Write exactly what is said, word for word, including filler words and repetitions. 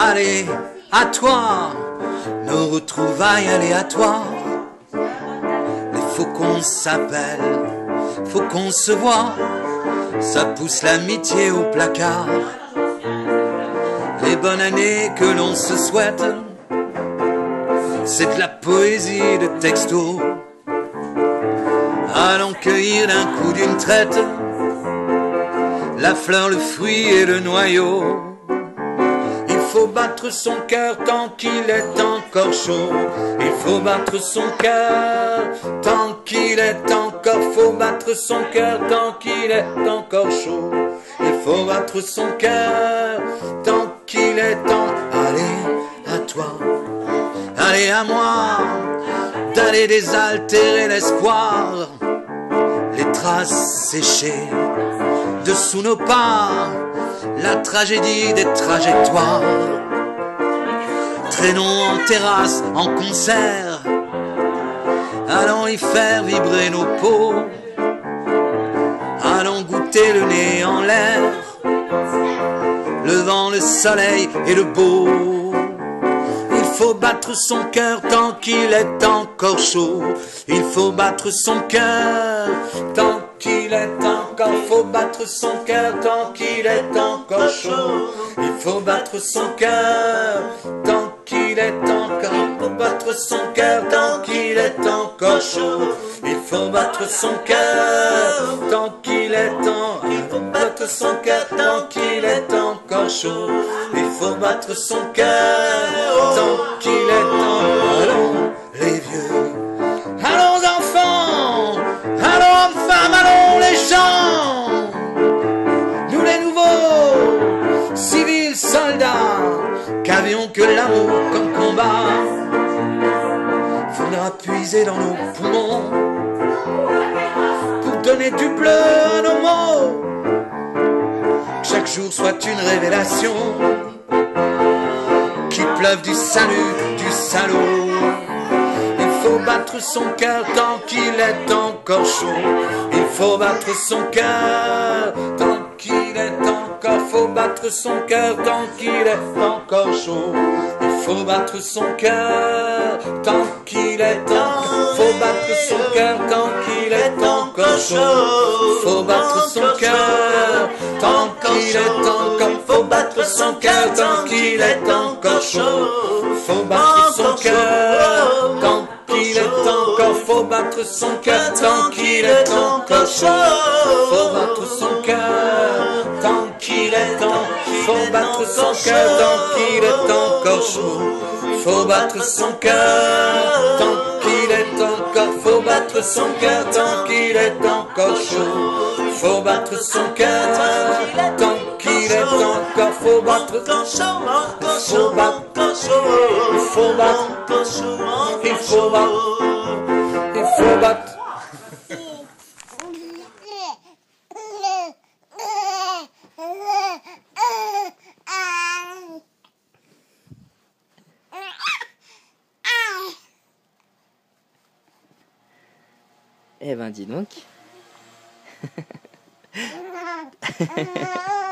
allez, à toi, nos retrouvailles aléatoires. Il faut qu'on s'appelle, faut qu'on se voit, ça pousse l'amitié au placard. Les bonnes années que l'on se souhaite, c'est de la poésie de texto. Allons cueillir d'un coup d'une traite la fleur, le fruit et le noyau. Il faut battre son cœur tant qu'il est encore chaud. Il faut battre son cœur tant qu'il est encore. Faut battre son cœur tant qu'il est encore chaud. Il faut battre son cœur tant qu'il est temps. Allez, à toi, allez à moi, d'aller désaltérer l'espoir, les traces séchées dessous nos pas, la tragédie des trajectoires. Traînons en terrasse, en concert, allons y faire vibrer nos peaux. Allons goûter le nez en l'air, le vent, le soleil et le beau. Il faut battre son cœur tant qu'il est encore chaud. Il faut battre son cœur tant qu'il est encore. Faut battre son cœur tant qu'il est encore chaud. Il faut battre son cœur tant qu'il est encore. Il faut battre son cœur tant qu'il est encore chaud. Il faut battre son cœur tant qu'il est temps. Il faut battre son cœur tant qu'il est encore chaud. Il faut battre son cœur tant qu'il est temps. Allons les vieux, allons enfants, allons hommes-femmes, allons les gens. Nous les nouveaux, civils, soldats, qu'avions que l'amour comme combat. Faudra puiser dans nos poumons pour donner du bleu à nos mots. Que chaque jour soit une révélation, qu'il pleuve du salut, du salaud. Il faut battre son cœur tant qu'il est encore chaud. Il faut battre son cœur tant qu'il est encore. Faut battre son cœur tant qu'il est encore chaud. Il faut battre son cœur tant qu'il est encore. Faut battre son cœur tant qu'il est encore chaud. Faut battre son cœur tant qu'il est encore. Faut battre son cœur tant qu'il est encore chaud. Faut battre son cœur tant qu'il est encore. Faut battre son cœur tant qu'il est encore chaud. Faut battre son cœur tant qu'il est temps. Faut battre son cœur tant qu'il est encore chaud. Faut battre son cœur tant qu'il est encore. Faut battre son cœur tant qu'il est encore chaud. Faut battre son cœur tant qu'il est encore. Faut battre ton chaud, encore chaud, encore chaud. Il faut battre, il faut battre, il faut battre. Eh ben dis donc.